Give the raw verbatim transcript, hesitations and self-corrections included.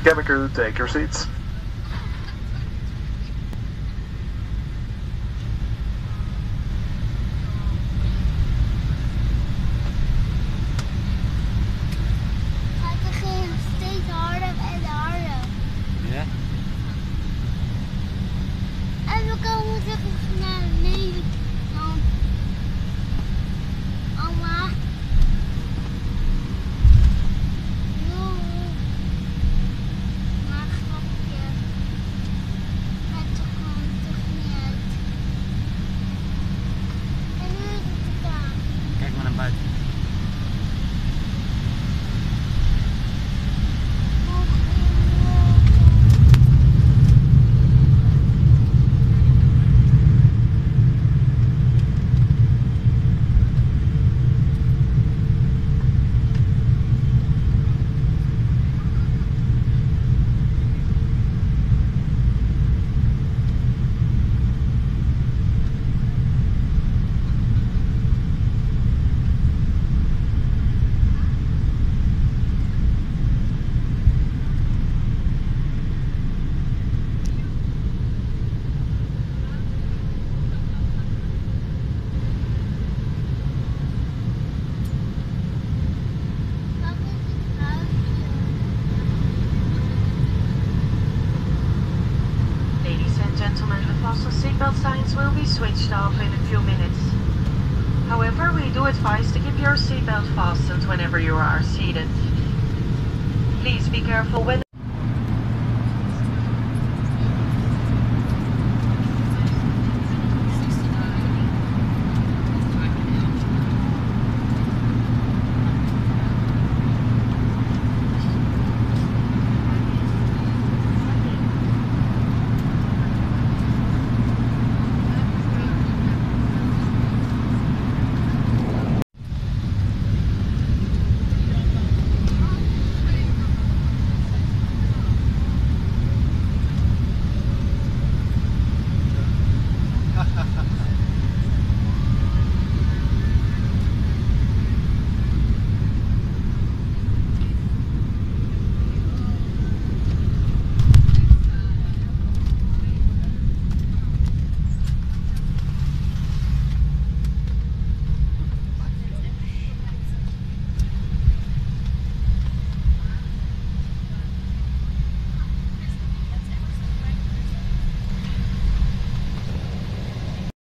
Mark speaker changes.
Speaker 1: Cabin crew, take your seats.
Speaker 2: Gaat er geen steeds harder en harder.
Speaker 3: Ja?
Speaker 2: En we komen terug naar Nederland. Mama. Jo. Maar grapje. Het komt toch niet uit. En nu is het gedaan.
Speaker 3: Kijk maar naar buiten.
Speaker 4: Gentlemen, the fasten seatbelt signs will be switched off in a few minutes. However, we do advise to keep your seatbelt fastened whenever you are seated. Please be careful when